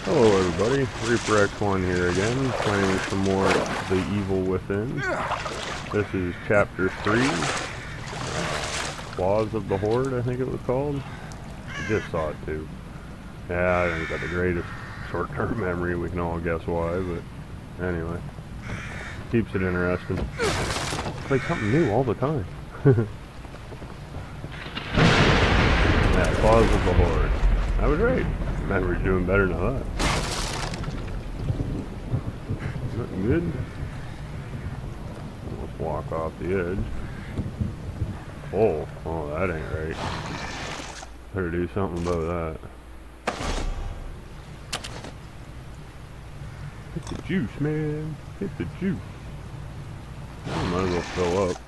Hello everybody, Reaper X1 here again, playing some more The Evil Within. This is Chapter 3, Claws of the Horde, I think it was called. I just saw it too. Yeah, I haven't got the greatest short-term memory, we can all guess why, but anyway. Keeps it interesting. It's like something new all the time. Yeah, Claws of the Horde. I was right. Memory's doing better than I thought. Nothing good. Let's walk off the edge. Oh, that ain't right. Better do something about that. Hit the juice, man. Hit the juice. I might as well fill up.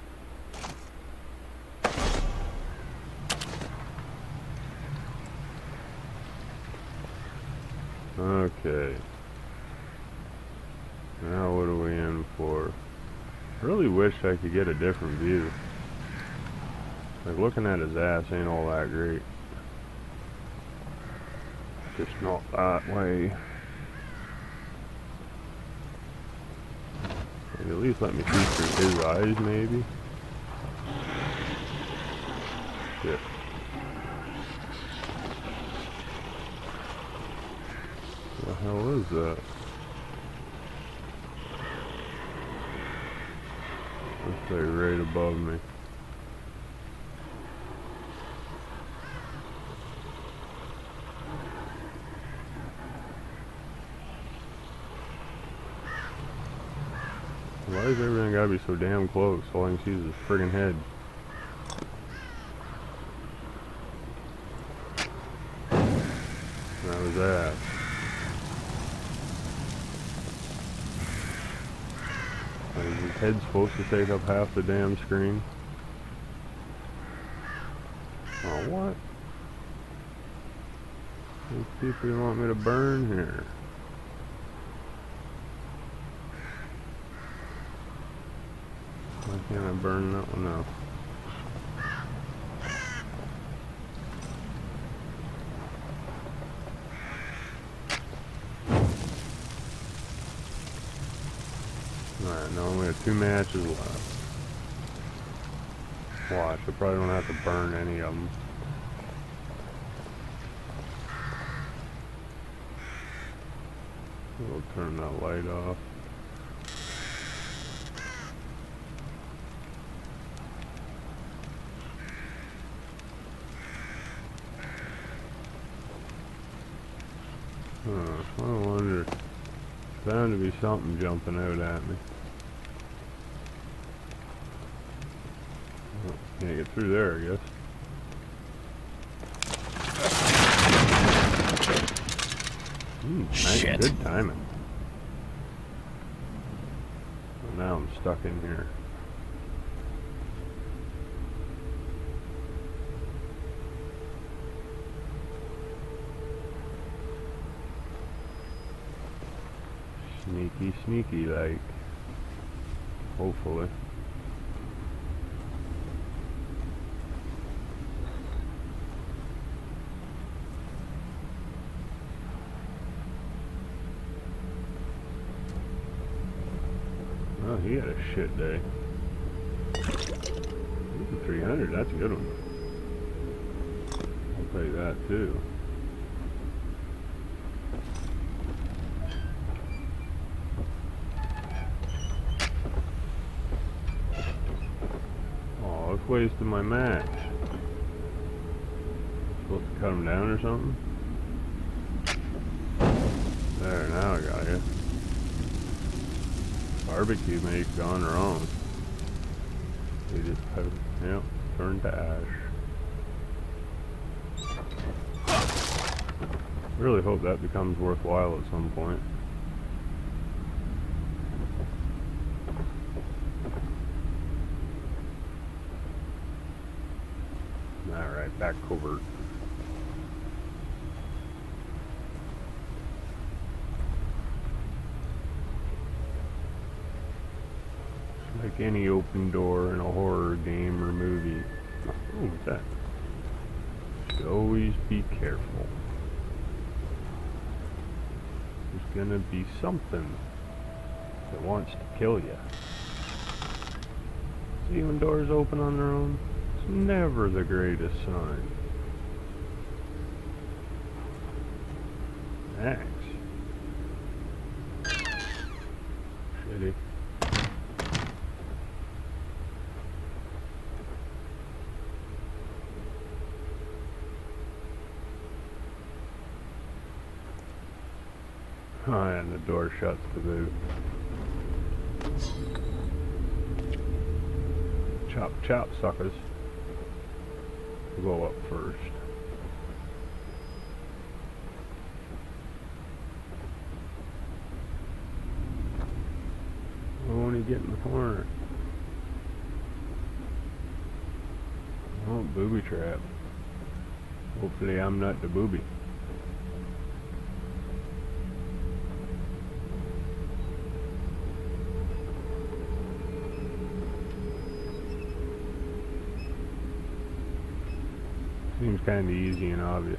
Okay. Now what are we in for? I really wish I could get a different view. Like looking at his ass ain't all that great. Just not that way. Like at least let me see through his eyes maybe. Shit. What the hell is that? Let's say right above me. Why is everything gotta be so damn close? All I can see is his friggin' head. That was that. Like, is his head supposed to take up half the damn screen? Oh, what? These people want me to burn here. Why can't I burn that one up? Alright, now only have 2 matches left. Watch, I probably don't have to burn any of them. We'll turn that light off. I wonder. Bound to be something jumping out at me. Oh, can't get through there, I guess. Nice, good timing. Well, now I'm stuck in here. Sneaky like. Hopefully. Oh, he had a shit day. 300, that's a good one. I'll take that too. Wasted my match. Supposed to cut him down or something? There, now I got you. Barbecue may have gone wrong. They just have, yep, turned to ash. Really hope that becomes worthwhile at some point. Alright, back covert. Like any open door in a horror game or movie. Oh, what's that? Should always be careful. There's gonna be something that wants to kill you. See, when doors open on their own, it's never the greatest sign. Axe. Shitty. Oh, and the door shuts to boot. Chop, chop, suckers. We'll go up first. Only get in the corner. Oh, booby trap. Hopefully I'm not the booby. Seems kind of easy and obvious.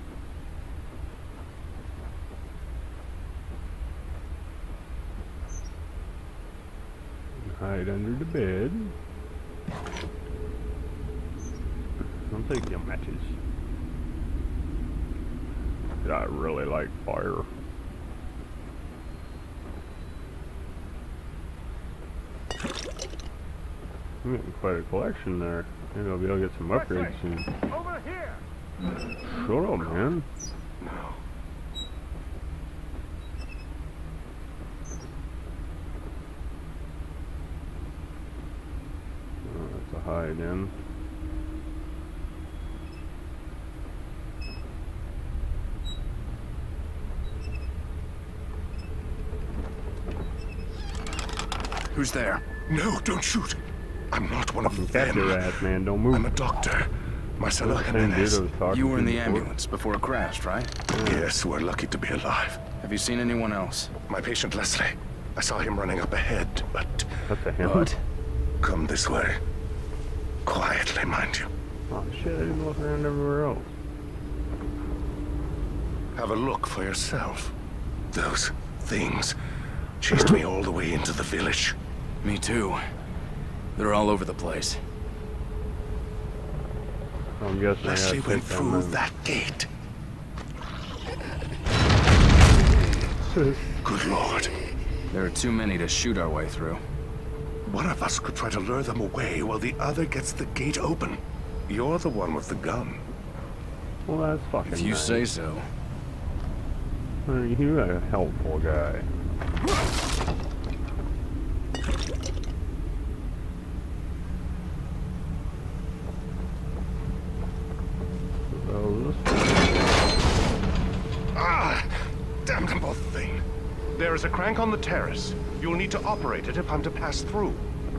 Hide under the bed. I'll take your matches. I really like fire. I'm getting quite a collection there. Maybe I'll be able to get some upgrades soon. Over here. Shut up, man. No. Oh, that's a hide in. Who's there? No, don't shoot. I'm not one of Catch them. your ass, man. Don't move. I'm a doctor. Marcelo That's the same dude I Jimenez. was talking You were in to the before. ambulance before it crashed, right? Yes, we're lucky to be alive. Have you seen anyone else? My patient Leslie. I saw him running up ahead, but That's a him. But come this way. Quietly, mind you. Oh shit, I didn't look around everywhere else. Have a look for yourself. Those things chased me all the way into the village. me too. They're all over the place. I'm guessing I Leslie gotta went take through them that gate. Good Lord. There are too many to shoot our way through. One of us could try to lure them away while the other gets the gate open. You're the one with the gun. Well, that's fucking If you nice. say so. You're a helpful guy. So this Ah! Damn them both thing. There is a crank on the terrace. You'll need to operate it if I'm to pass through.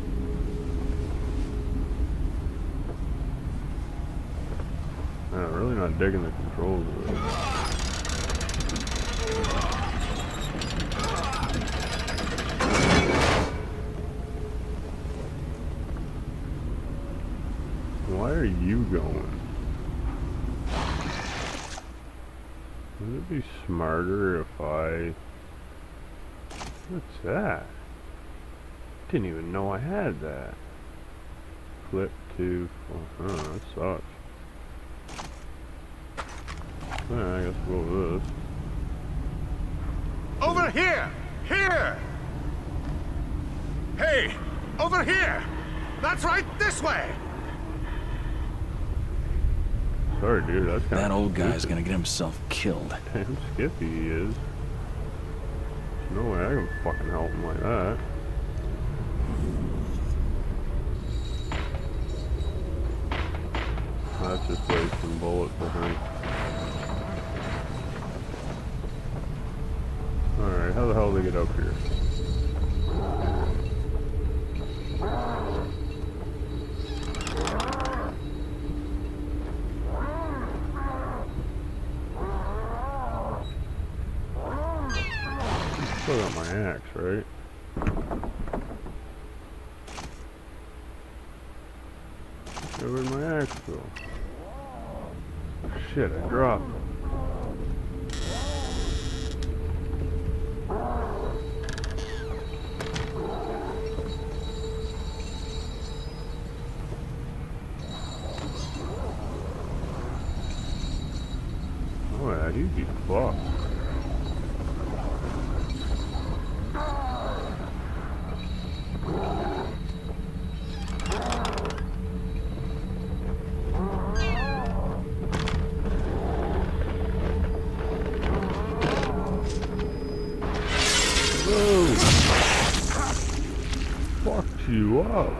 I'm really not digging the controls of this. Why are you going? Would it be smarter if I... What's that? Didn't even know I had that. Flip to... Oh, that sucks. I guess we'll go with this. Over here! Here! Hey! Over here! That's right, this way! Sorry, dude, that's kind That of old guy's gonna get himself killed. damn skippy he is. There's no way I can fucking help him like that. That's just wasting bullets, I think. Alright, how the hell do they get up here? Still got my axe, right? Where'd my axe go? Shit, I dropped it. Easy fuck. Whoa! Fucked you up.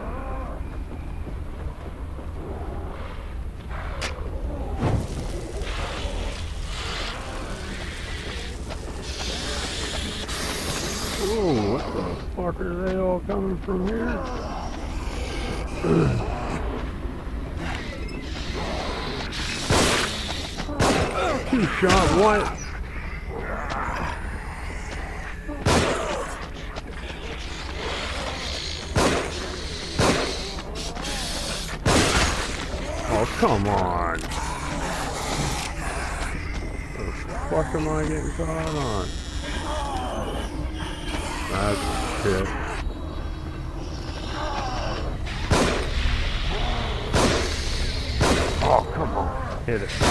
Oh, what the fuck are they all coming from here? Two shot what? Oh, come on. What the fuck am I getting caught on? That's shit. Oh, come on. Hit it.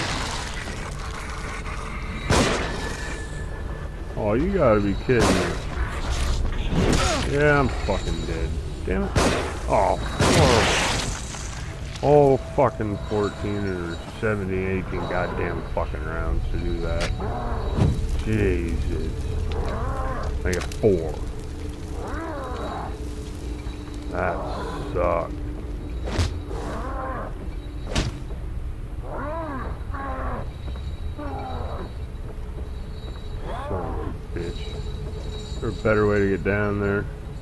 Oh, you gotta be kidding me. Yeah, I'm fucking dead. Damn it. Oh, horrible. Oh, fucking 14 or 70, 18 goddamn fucking rounds to do that. Jesus. I got 4. That sucked. Son of a bitch. Is there a better way to get down there?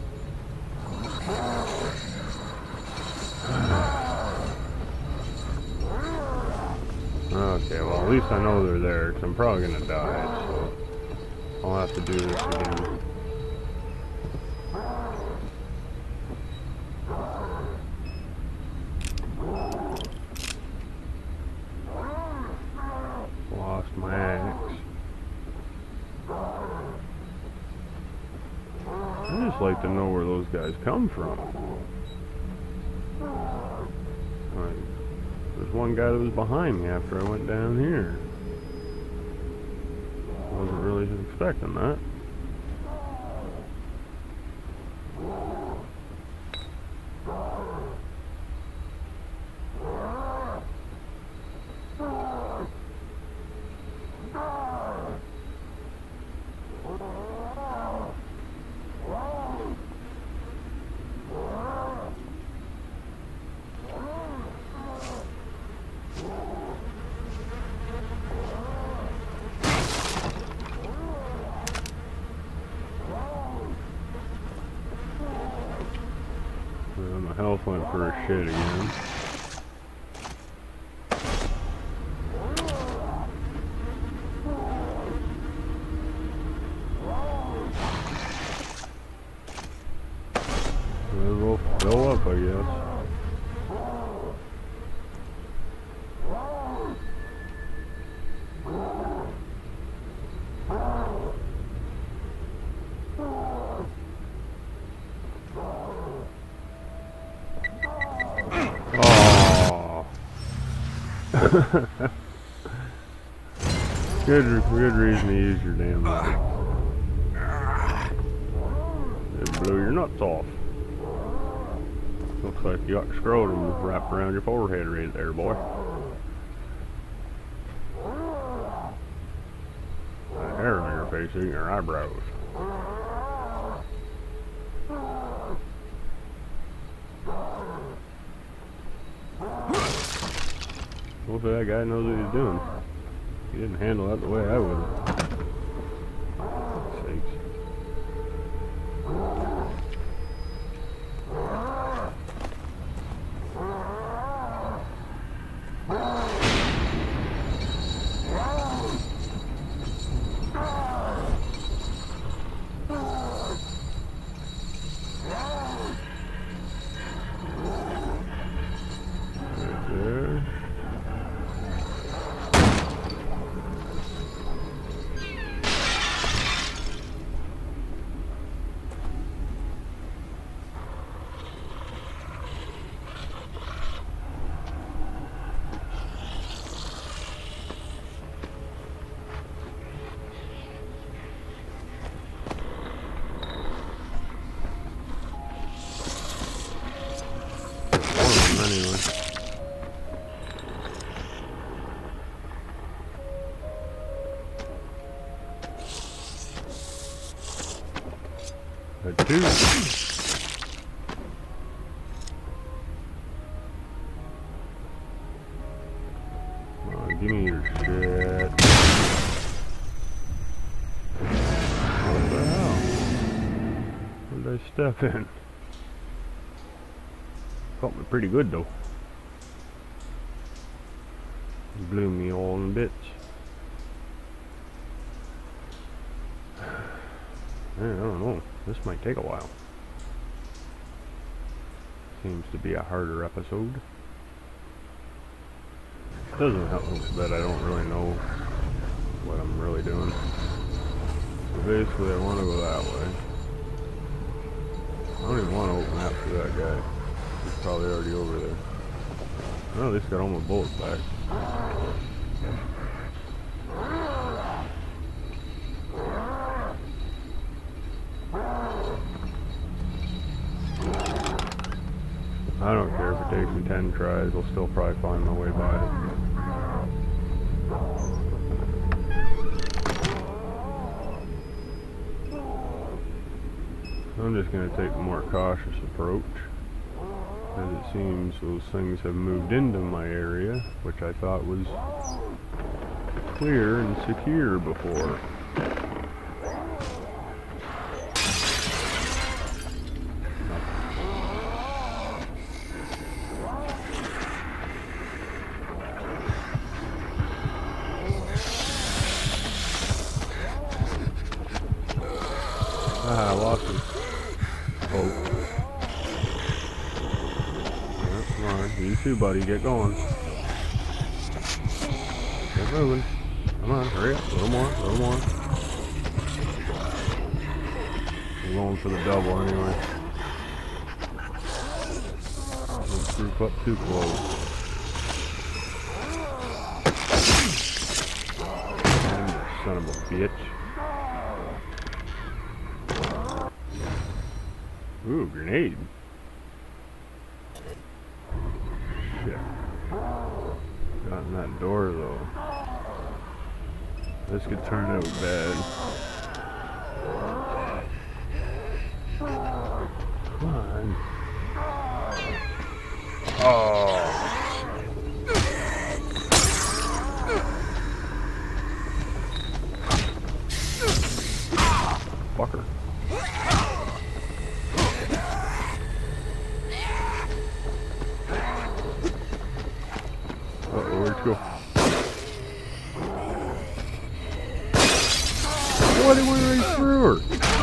Okay, well at least I know they're there, because I'm probably going to die, so I'll have to do this again. Lost my axe. I just like to know where those guys come from. Like, there's one guy that was behind me after I went down here. Wasn't really expecting that. My health went for a shit again. We'll fill up, I guess. Good reason to use your damn knife. It blew your nuts off. Looks like you got scrotum wrapped around your forehead right there, boy. The hair on your face isn't your eyebrows. Hopefully that guy knows what he's doing. He didn't handle that the way I would have. Sakes. Right there. Had two. Come on, give me your shit. What the hell? Where did I step in? Caught me pretty good though. Blew me all in bits. Man, I don't know. This might take a while. Seems to be a harder episode. Doesn't help that I don't really know what I'm really doing. So basically I want to go that way. I don't even want to open after that guy. He's probably already over there. Oh, at least got all my bullets back. I don't care if it takes me 10 tries, I'll still probably find my way by it. I'm just going to take a more cautious approach, as it seems those things have moved into my area, which I thought was clear and secure before. Ah, I lost him. Oh. Yeah, come on, you too, buddy. Get going. Get moving. Come on, hurry up. A little more, a little more. I'm going for the double anyway. Don't group up too close. Damn, you son of a bitch. Ooh, grenade. Shit. Got in that door though. This could turn out bad. Come on. Oh. Fucker. Where'd you go? What, it went right through her?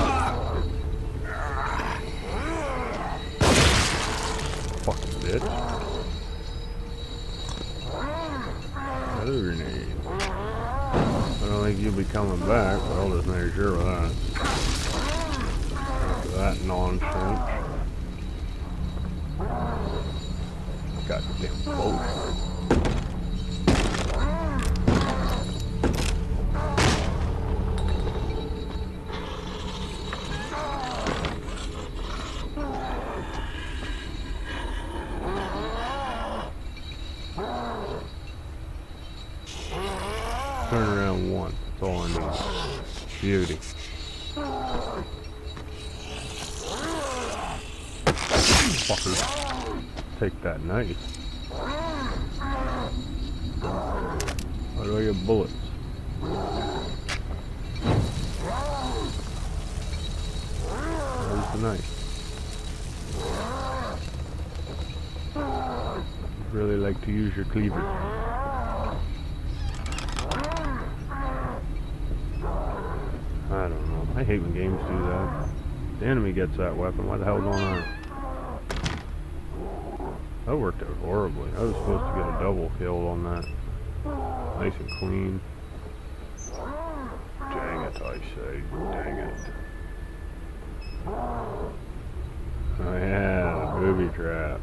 Fucking bitch. Another grenade. I don't think you'll be coming back, but I'll just make sure of that. After that nonsense. Goddamn bullshit. Turn around once, that's all I need. Beauty. Fucker. Take that knife. How do I get bullets? Where's the knife? I'd really like to use your cleaver. I don't know. I hate when games do that. The enemy gets that weapon. What the hell's going on? That worked out horribly. I was supposed to get a double kill on that. Nice and clean. Dang it, I say. Dang it. Oh yeah, booby trap.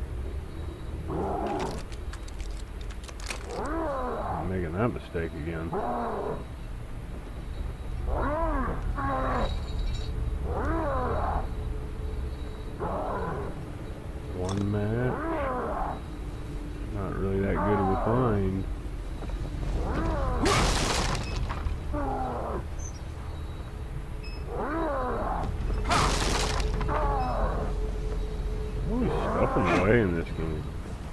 I'm making that mistake again. One match. Not really that good of a find. way in this game.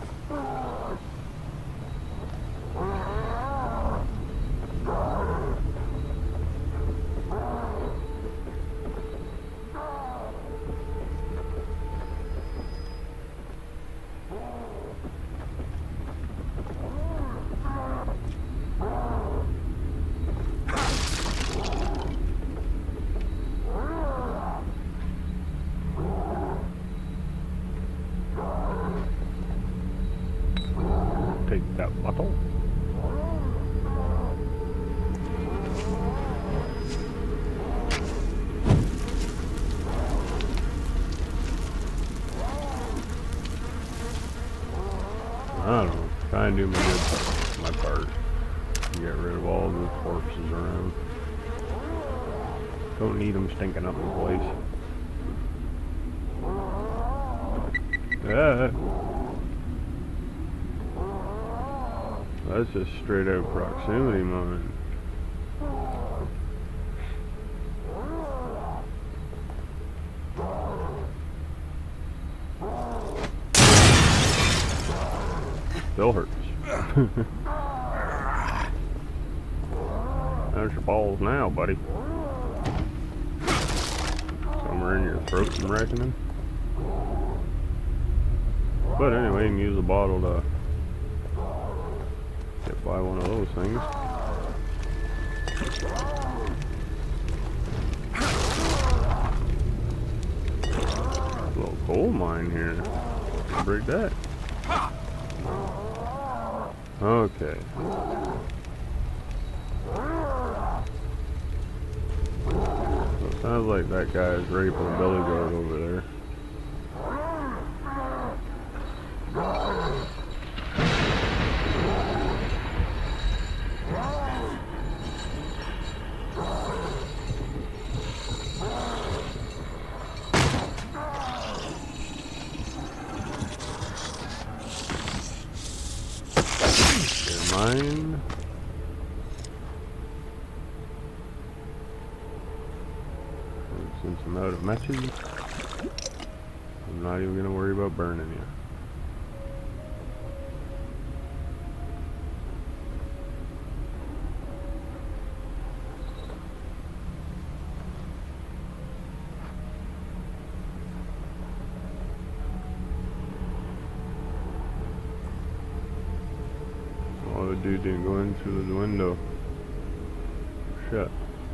Take that bottle. I don't know. Try and do my part. Get rid of all the corpses around. Don't need them stinking up the place. Ah. That's just straight out proximity mine. Still hurts. There's your balls now, buddy. Somewhere in your throat, I'm reckoning. But anyway, you can use a bottle to get by one of those things. A little coal mine here. Break that. Okay. So it sounds like that guy is raping a billy goat over there. Mine. And since I'm out of matches, I'm not even gonna worry about burning you. Oh, the dude didn't go in through the window. Shut.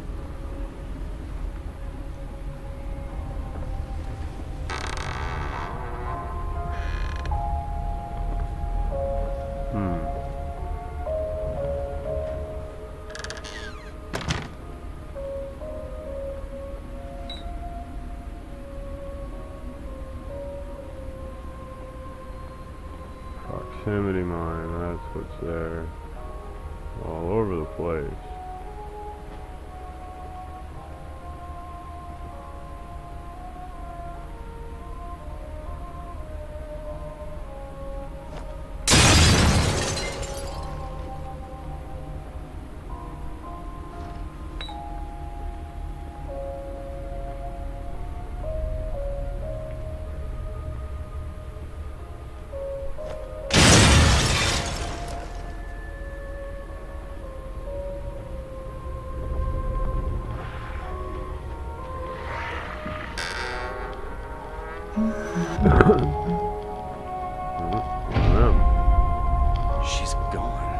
Proximity mine, that's what's there. All over the place. She's gone.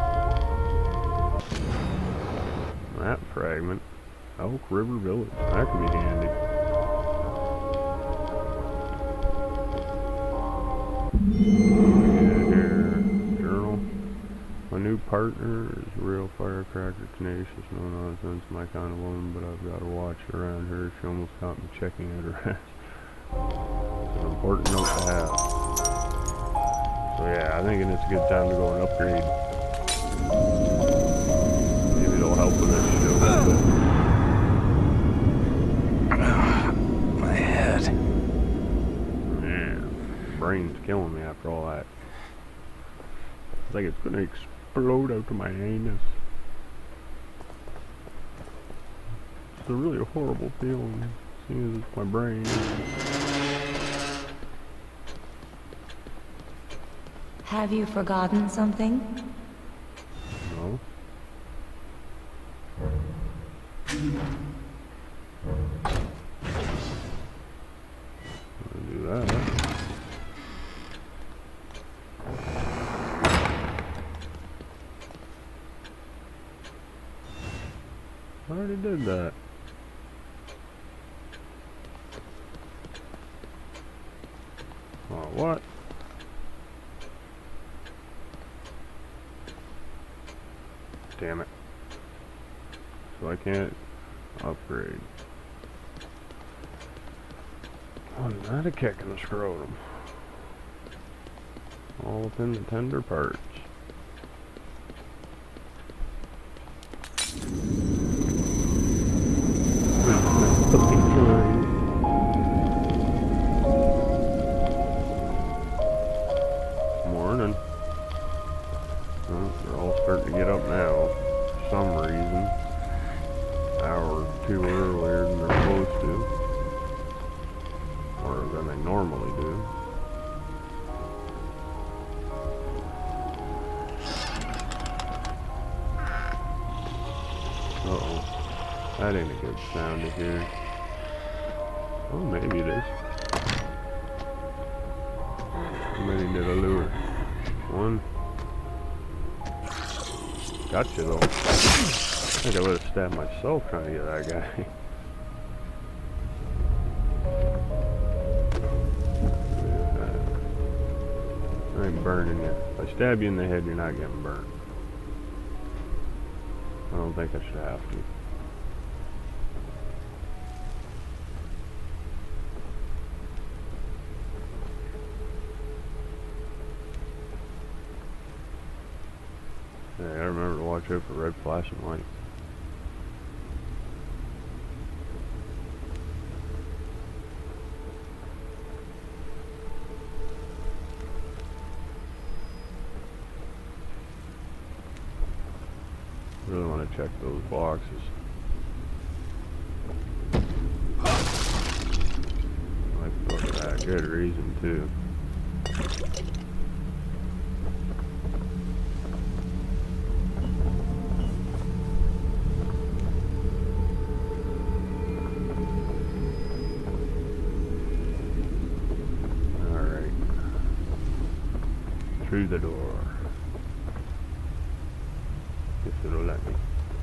That fragment. Elk River Village. That could be handy. Yeah, here. Journal. My new partner is a real firecracker, tenacious, no nonsense, my kind of woman, but I've got to watch around her. She almost caught me checking at her ass. It's an important note to have. So yeah, I think it's a good time to go and upgrade. Maybe it'll help with this shit a little bit. My head. Man, brain's killing me after all that. It's like it's gonna explode out of my anus. It's a really horrible feeling, seeing as it's my brain. Have you forgotten something? No. I'll do that. I already did that. Oh, what? Damn it. So I can't upgrade. Oh, not a kick in the scrotum. All up in the tender parts. Morning. Well, they're all starting to get up now. For some reason. An hour or two earlier than they're supposed to. Or than they normally do. Uh-oh. That ain't a good sound to hear. Oh, maybe it is. How many did I lure? One. Gotcha though. I think I would have stabbed myself trying to get that guy. I ain't burning you. If I stab you in the head, you're not getting burned. I don't think I should have to. Yeah, I remember to watch out for red flashing lights. Really want to check those boxes. Like for that good reason too. Alright. Through the door. If it'll let me.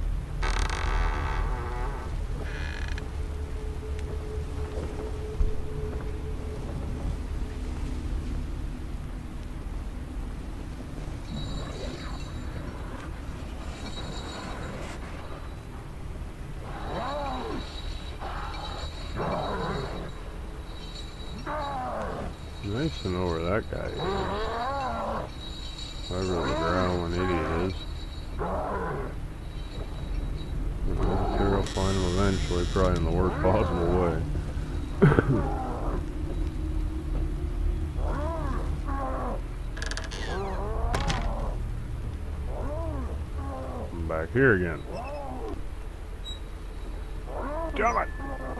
Nice to know where that guy is. Whoever the growling idiot is. I'm sure I'll find him eventually, probably in the worst possible way. I'm back here again. Damn it!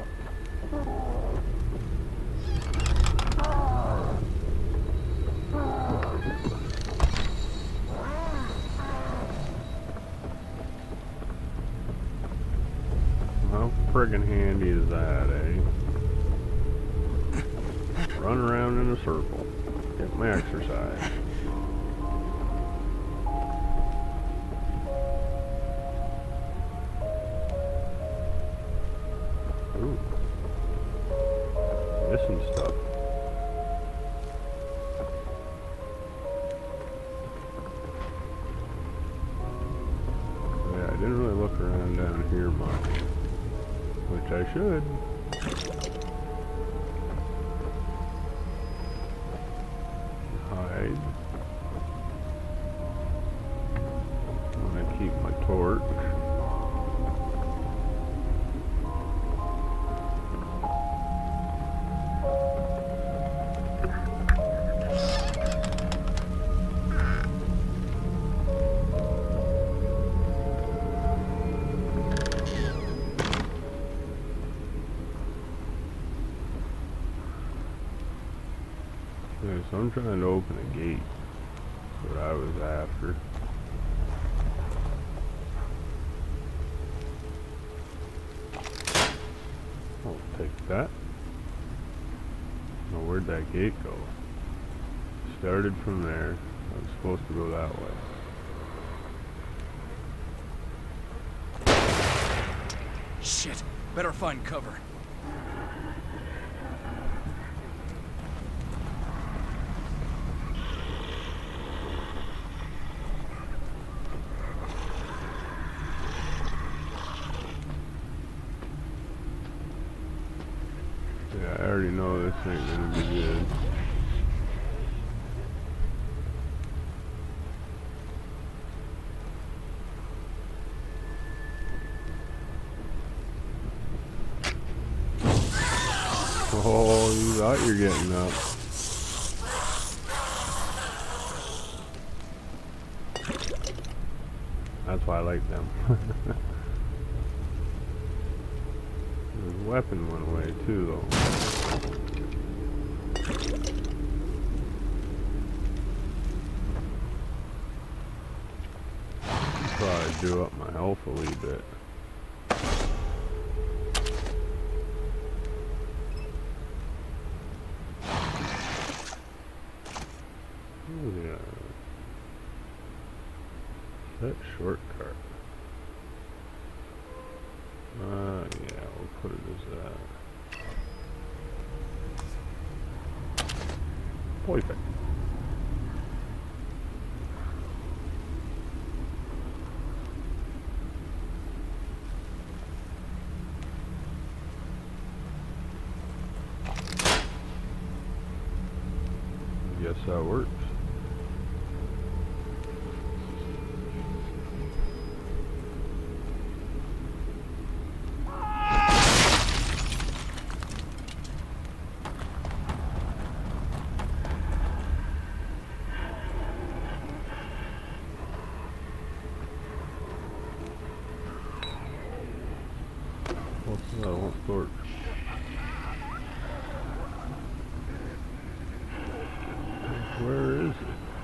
How friggin' handy is that, eh? Run around in a circle. Get my exercise. Ooh. Missing stuff. Yeah, I didn't really look around down here much. Which I should. Hide. I'm gonna keep my torch. Okay, so I'm trying to open a gate. what I was after. I'll take that. Now where'd that gate go? Started from there. I was supposed to go that way. Shit, better find cover. Yeah, I already know this ain't gonna be good. Oh, you thought you're getting up. That's why I like them. The weapon went away too, though. Probably do up my health a wee bit. Oh yeah. That shortcut. Yeah, we'll put it as that. Perfect. Guess that works. I want torch. Where is it?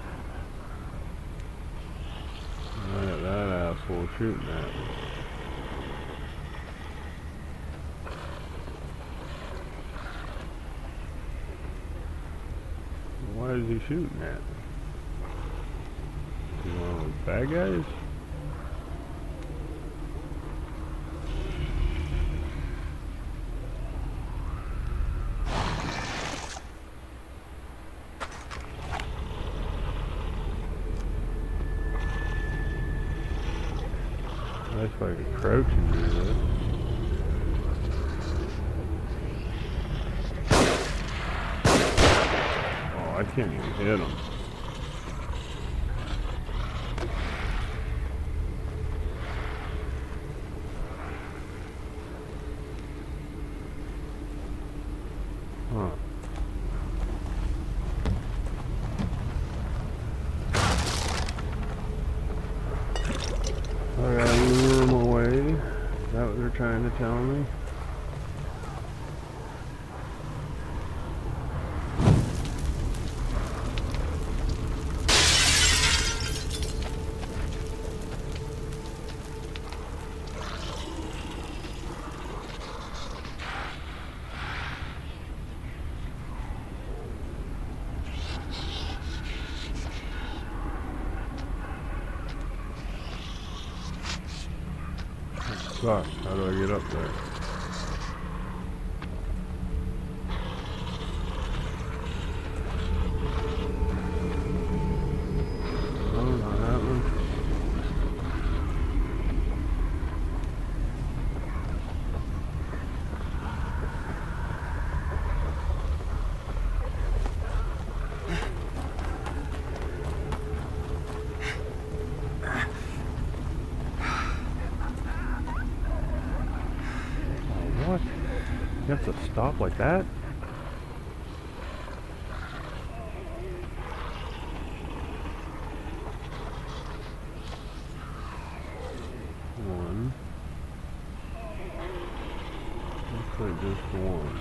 Alright, that asshole shooting at me. Why is he shooting at me? You one of those bad guys? That's like a crouch and do this. Oh, I can't even hit him. Huh. I gotta lure them away. Is that what they're trying to tell me? Sucks. How do I get up there? Oh, not happening. What? You have to stop like that? One. Looks like just one.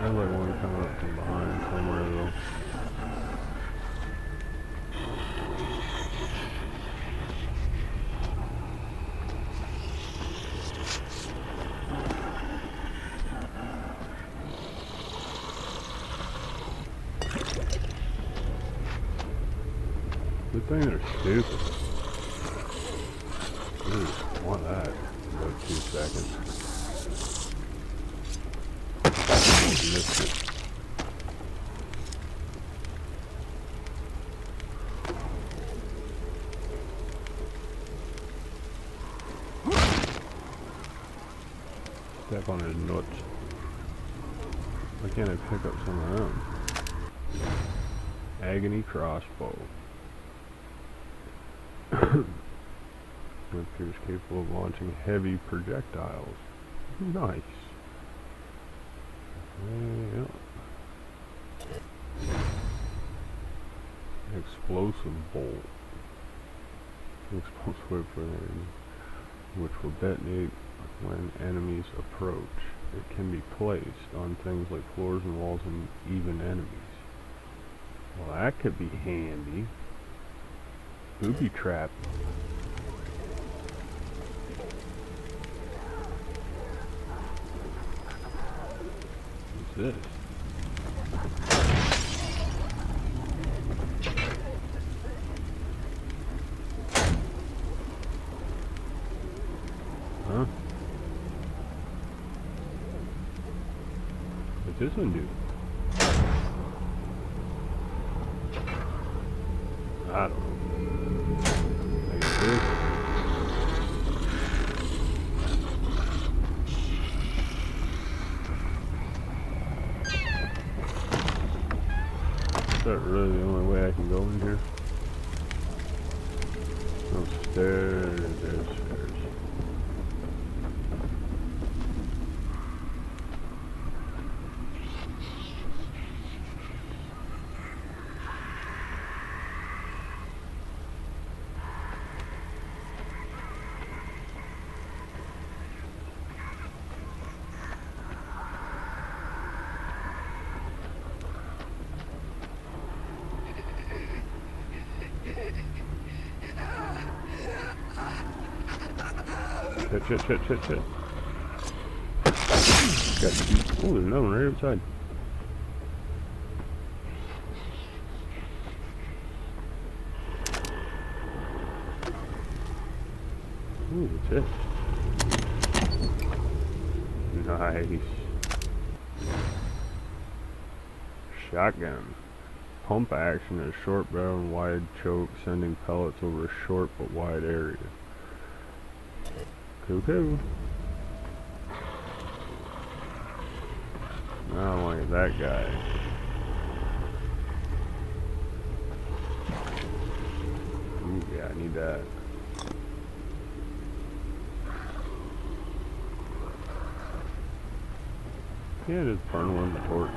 There's like one coming up from behind somewhere though. Good thing they're stupid. Ooh, I want that. About 2 seconds. Missed it. Step on his nuts. Why can't I pick up some of them? Agony crossbow. It appears capable of launching heavy projectiles. Nice. Yeah. Explosive bolt. Explosive weapon which will detonate when enemies approach. It can be placed on things like floors and walls and even enemies. Well, that could be handy. Booby trap. What's this? Huh? What's this one do? I don't know. Like this. Is that really the only way I can go in here? No stairs, there's stairs. Shit. Got two. Oh, there's another one right outside. Ooh, that's it. Nice. Shotgun. Pump action is short barrel and wide choke, sending pellets over a short but wide area. Cool. I don't like that guy. Ooh, yeah, I need that. Yeah, just burn one with the torch.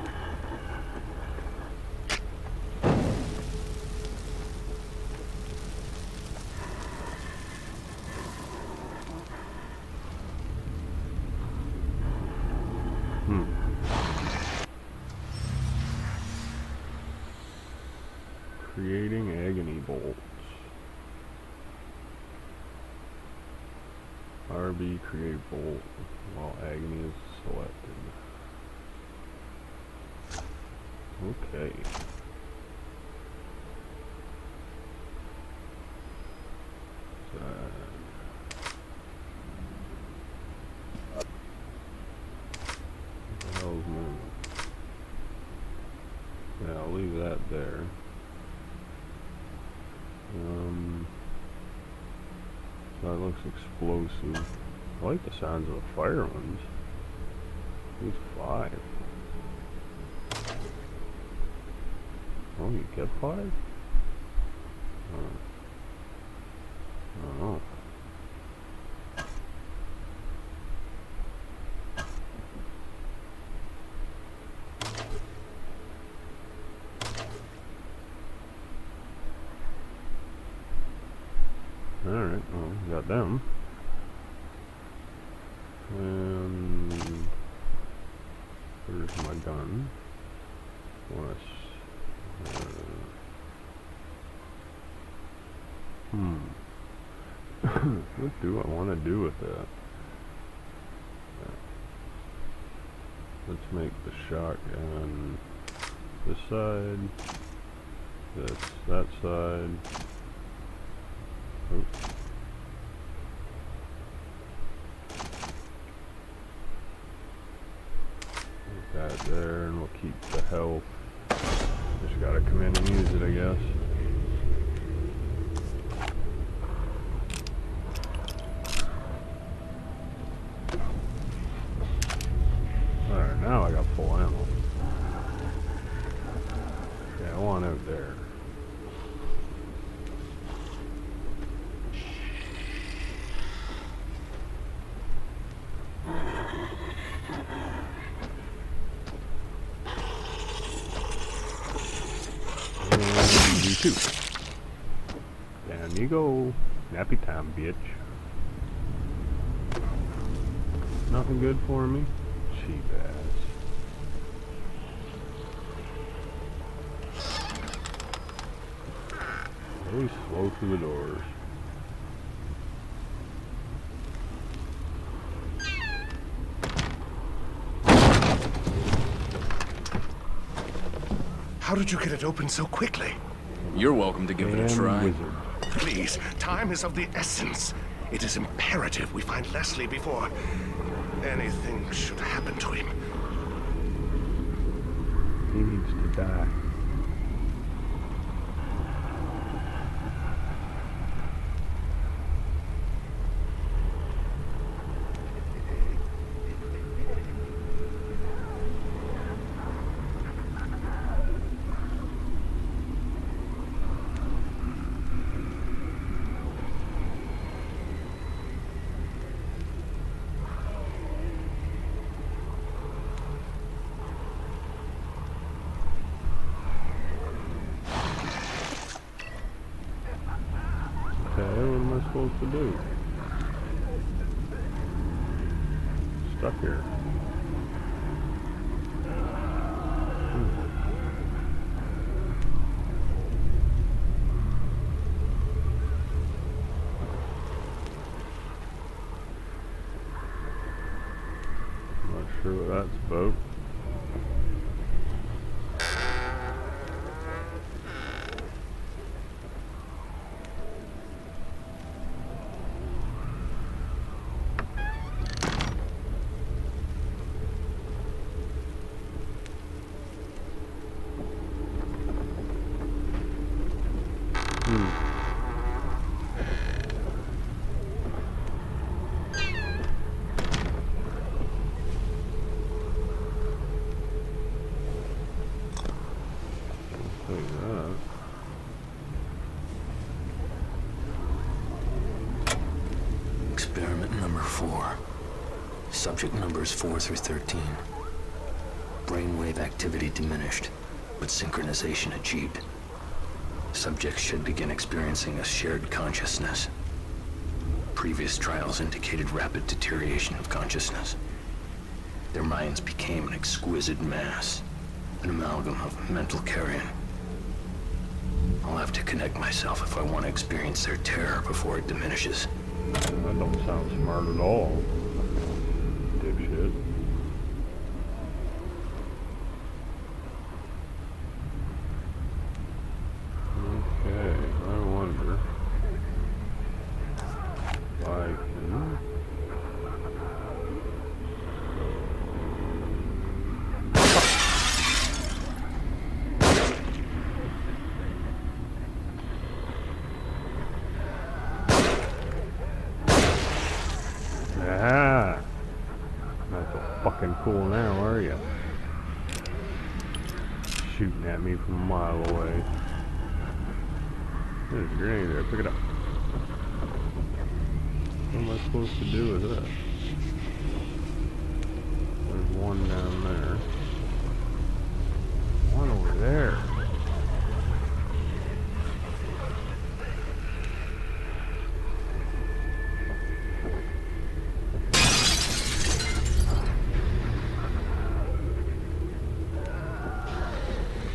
Creating agony bolts. RB create bolt while agony is selected. Okay. What the hell's moving? Yeah, I'll leave that there. So that looks explosive. I like the sounds of the fire ones. These 5. Oh, you get 5? I don't know. Alright, well, we got them. And there's my gun. What do I want to do with that? Let's make the shotgun this side, that side. Oops. Put that there, and we'll keep the health. Just gotta come in and use it, I guess. Alright, now I got full ammo. Okay, I want out there. And you too. Down you go. Nappy time, bitch. Nothing good for me? Cheap ass. Always slow through the doors. How did you get it open so quickly? You're welcome to give it a try. Wizard. Please, time is of the essence. It is imperative we find Leslie before anything should happen to him. He needs to die. Okay, what am I supposed to do? Stuck here. Not sure what that's about. Take that. Experiment number 4. Subject numbers 4 through 13. Brainwave activity diminished, but synchronization achieved. Subjects should begin experiencing a shared consciousness. Previous trials indicated rapid deterioration of consciousness. Their minds became an exquisite mass, an amalgam of mental carrion. I'll have to connect myself if I want to experience their terror before it diminishes. That don't sound smart at all. Dipshit. Okay, I wonder if I can... Ah, not so fucking cool now, are you? Shooting at me from a mile away. There's a grenade there. Pick it up. What am I supposed to do with that? There's one down there. One over there.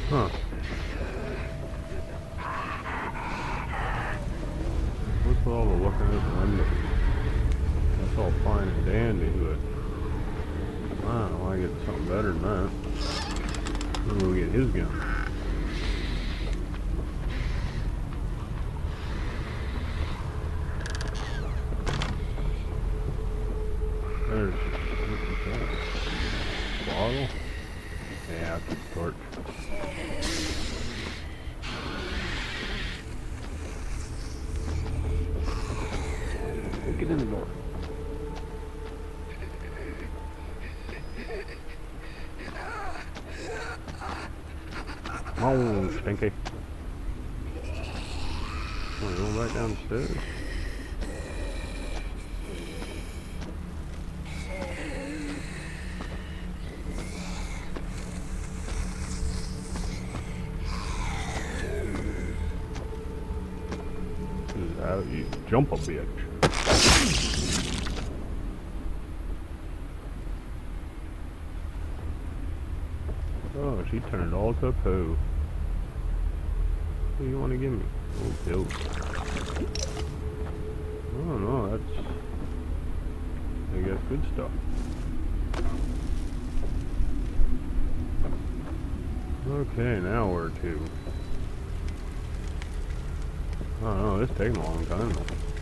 Huh. What's all the looking at the windows? That's all fine and dandy, but I don't know, I get something better than that. I'm gonna get his gun. There's, what's that? Bottle? Yeah, it's a torch. Get in the door. Oh, stinky. Want to go back downstairs? This is how you jump a bitch. Oh, she turned all to poo. What do you want to give me? Oh, pills. Oh, no, that's... I guess good stuff. Okay, now where to? I don't know, this is taking a long time.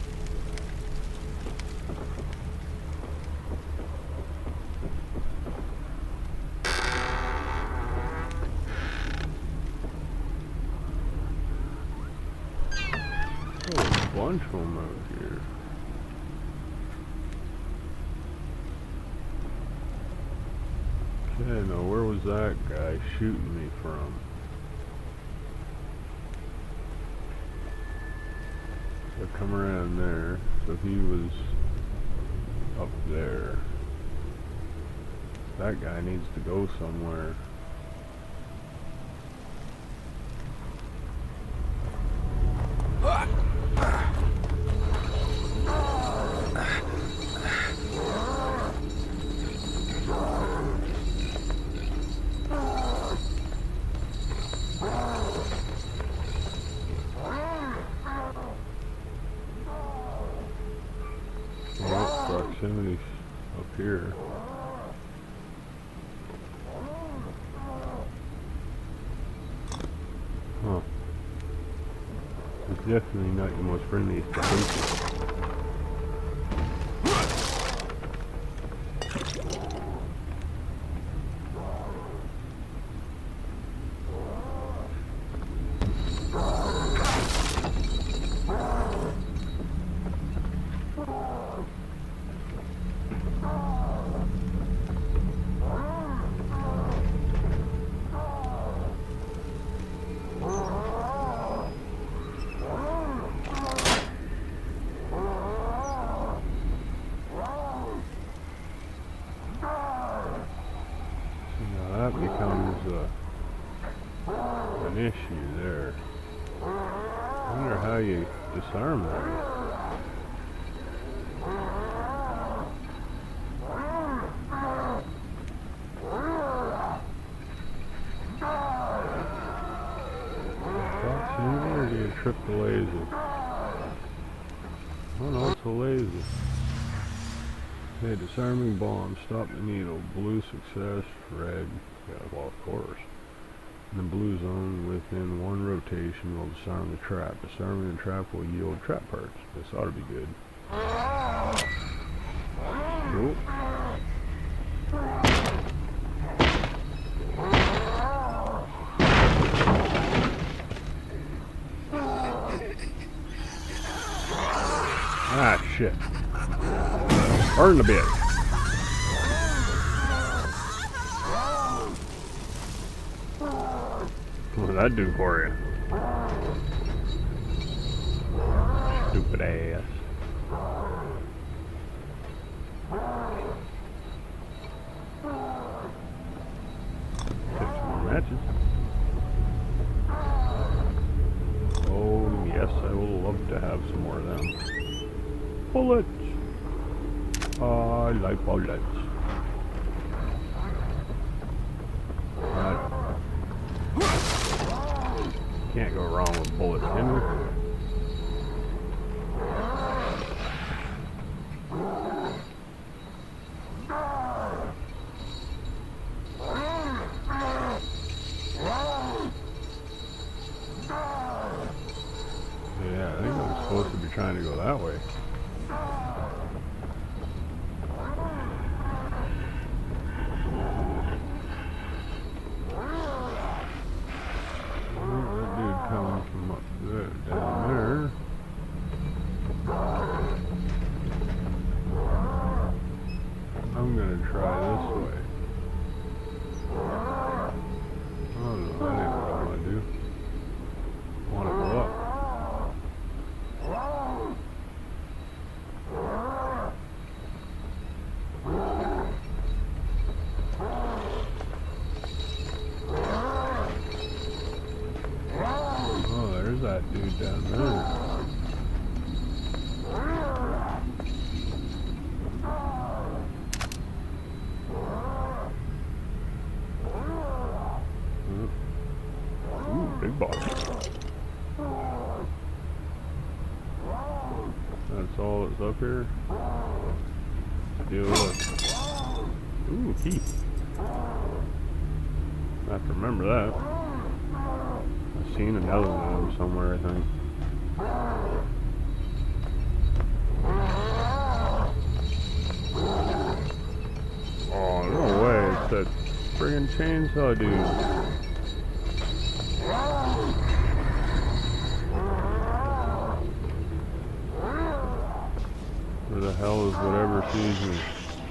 Bunch of them out here. Okay, now where was that guy shooting me from? So come around there. So he was up there. That guy needs to go somewhere. Proximity's up here. Huh. It's definitely not your most friendly defense. That becomes an issue there. I wonder how you disarm that. Proximity, or do you trip the laser? Oh no, it's a laser. Okay, disarming bomb, stop the needle, blue success, red, yeah, well of course. In the blue zone, within one rotation, will disarm the trap. Disarming the trap will yield trap parts. This ought to be good. Cool. Ah, shit. Burn the bitch. What did that do for you? Stupid ass. Take some more matches. Oh yes, I will love to have some more of them. Bullets! I like bullets. Right. Can't go wrong with bullets, can we? Yeah, I think I'm supposed to be trying to go that way. From up there, down there. I'm gonna try this way. Oh no, that ain't what I wanna do. I wanna go up. Oh, there's that dude down there. Ooh, big boss. That's all that's up here. Deal with. Ooh, key. I have to remember that. I've seen another one of them somewhere, I think. Oh, no way. It's that friggin' chainsaw dude. Where the hell is whatever sees me?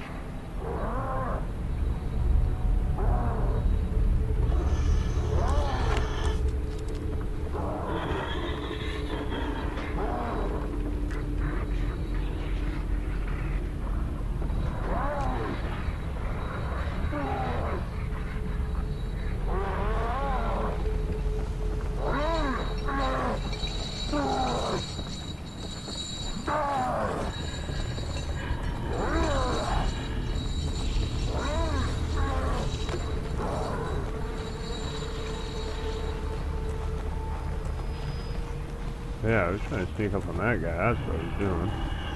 Yeah, I was trying to sneak up on that guy. That's what I was doing.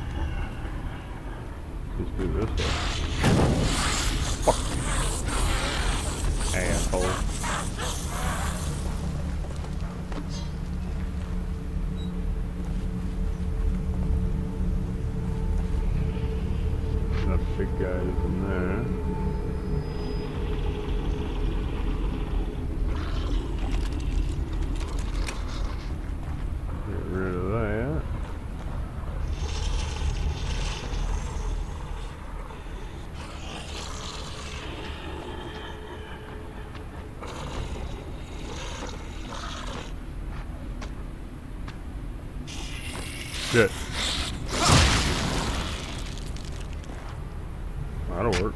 Let's do this way. Fuck. Asshole. That big guy's in there. Get rid of that. Shit. That'll work.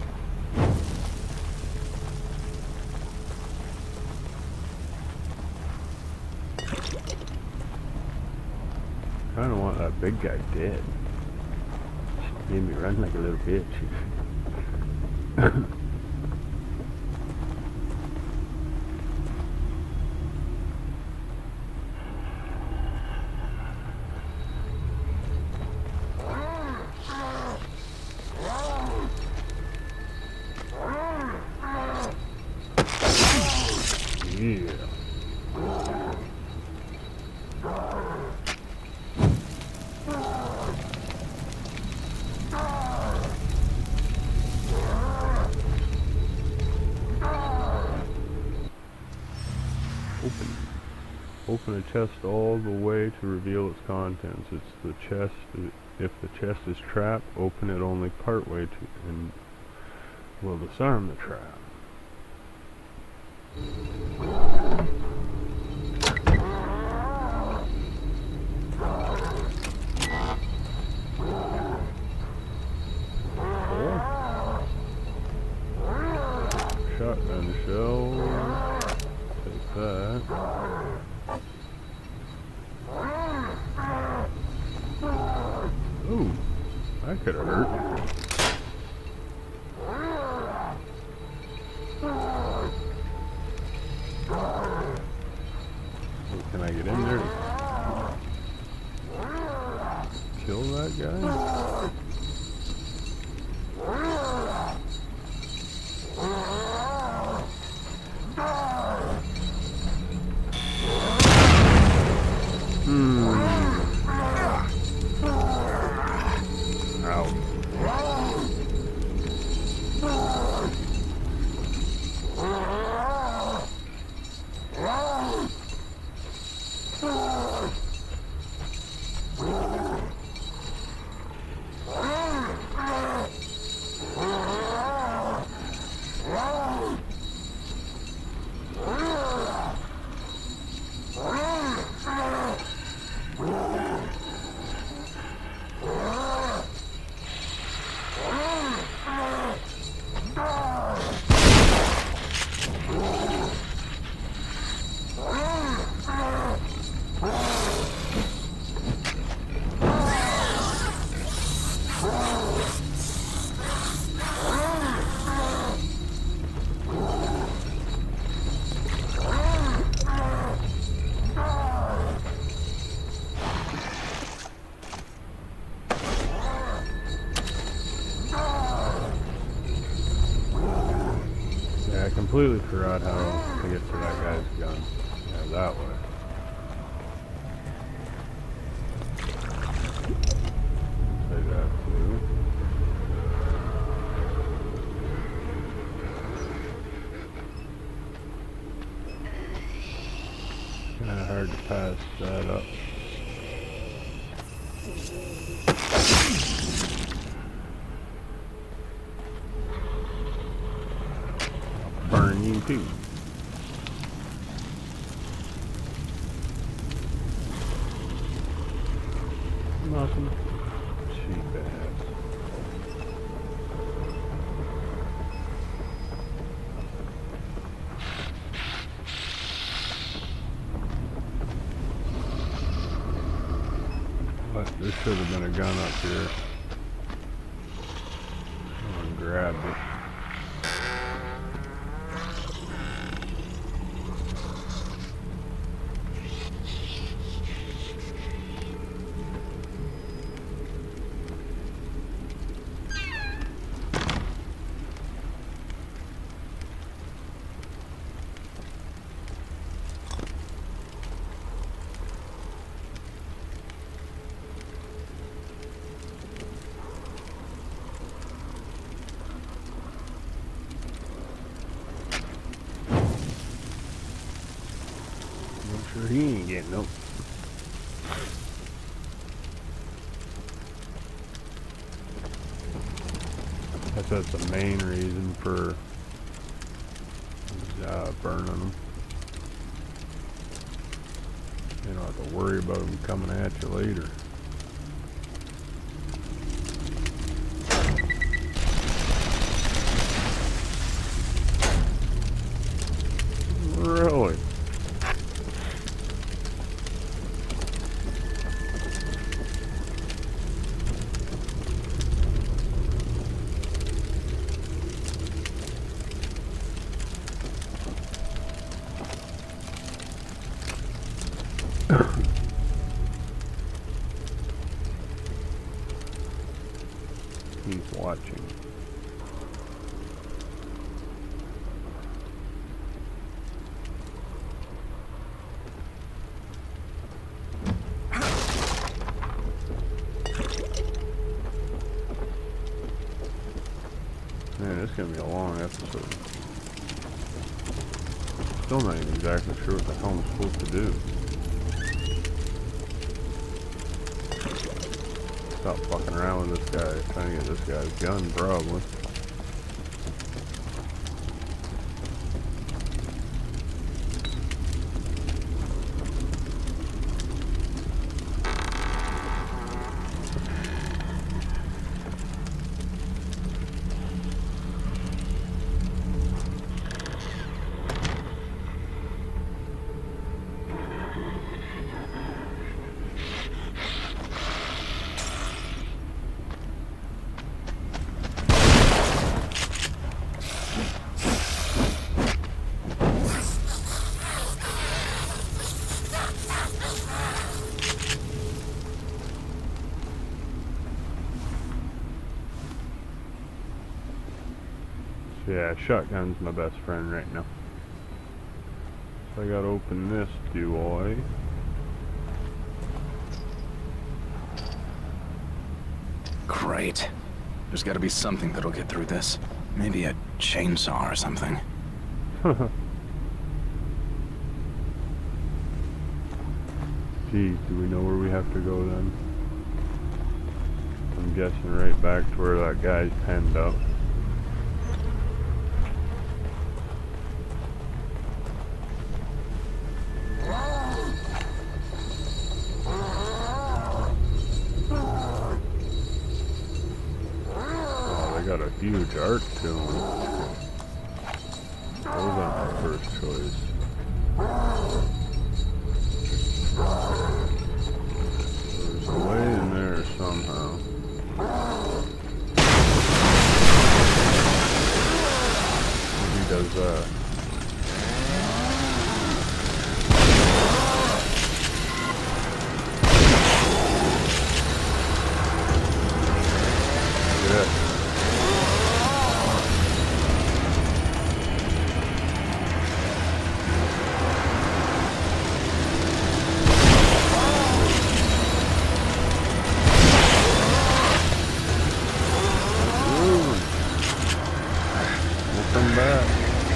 I don't want that big guy dead. Made me run like a little bitch. Yeah. Open a chest all the way to reveal its contents. It's the chest. If the chest is trapped, open it only part way to, and will disarm the trap. Shotgun shell. Take that. Ooh, that could have hurt. Can I guy. I completely forgot how to get to that guy's gun. Yeah, that way. Say that too. Kinda hard to pass that up. Burn you too. Nothing. Cheap ass. But there should have been a gun up here. Someone grabbed it. Sure he ain't getting no. That's the main reason for burning them. You don't have to worry about them coming at you later. Really? He's watching. Man, it's gonna be a long episode. Still not even exactly sure what the hell I'm supposed to do. Stop fucking around with this guy, trying to get this guy's gun, probably. Yeah, shotgun's my best friend right now. So I gotta open this, do I? Great. There's gotta be something that'll get through this. Maybe a chainsaw or something. Geez, do we know where we have to go then? I'm guessing right back to where that guy's penned up. Oh, they got a huge arc to them. That was my first choice. There's a way in there somehow. He does that. Yeah. Come back.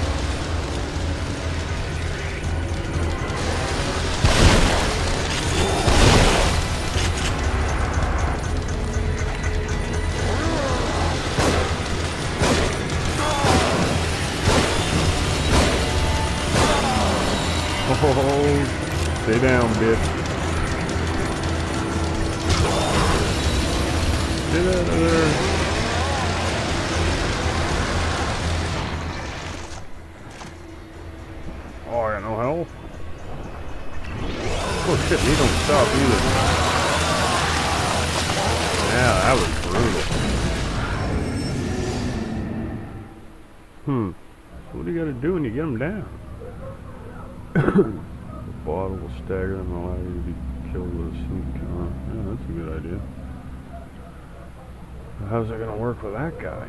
Oh, stay down, bitch. Get out of there. Oh, I got no health. Oh shit, he don't stop either. Yeah, that was brutal. So what do you gotta do when you get them down? The bottle will stagger them and allow you to be killed with a sneak. Yeah, that's a good idea. How's that gonna work with that guy?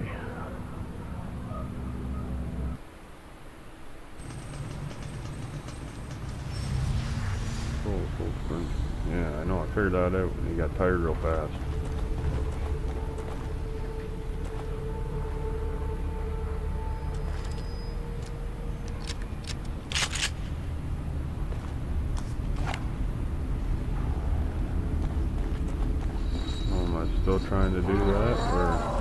Full sprint. Yeah, I know. I figured that out when he got tired real fast. Oh, am I still trying to do that, or?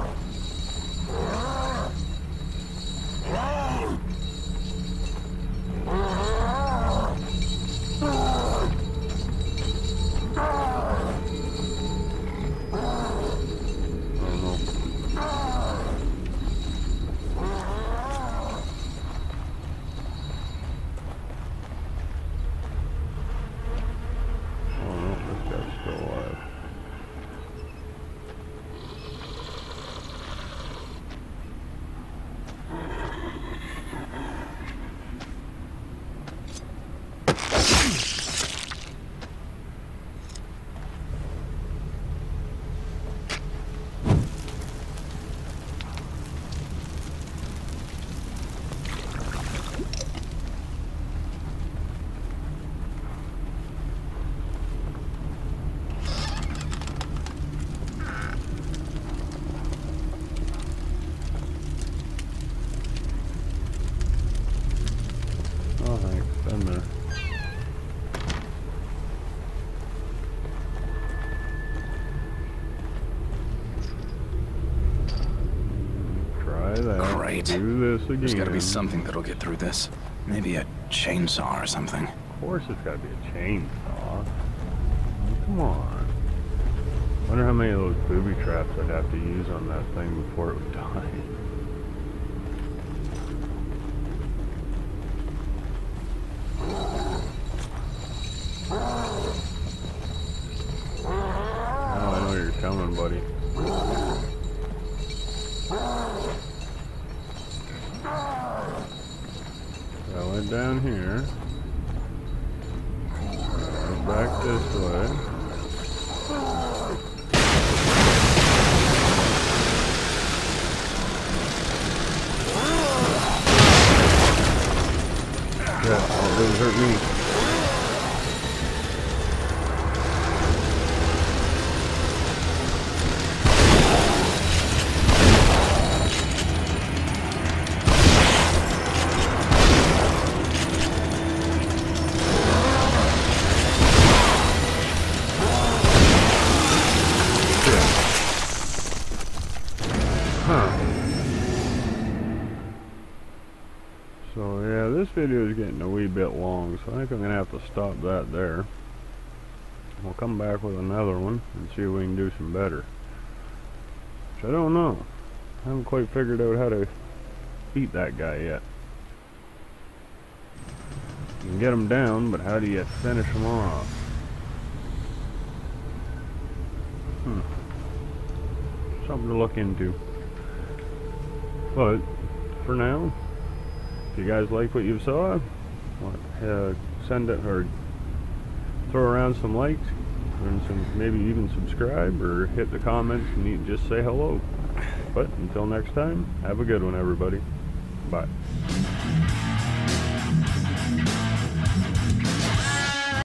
Great. Do this again. There's gotta be something that'll get through this. Maybe a chainsaw or something. Of course it's gotta be a chainsaw. Come on. Wonder how many of those booby traps I'd have to use on that thing before it would die. Oh, I know you're coming, buddy. I went down here. Back this way. doesn't hurt me. So yeah, this video is getting a wee bit long, so I think I'm going to have to stop that there. We'll come back with another one and see if we can do some better. Which I don't know. I haven't quite figured out how to beat that guy yet. You can get him down, but how do you finish him off? Something to look into. But for now, if you guys like what you saw, send it or throw around some likes and maybe even subscribe or hit the comments and just say hello. But until next time, have a good one, everybody. Bye.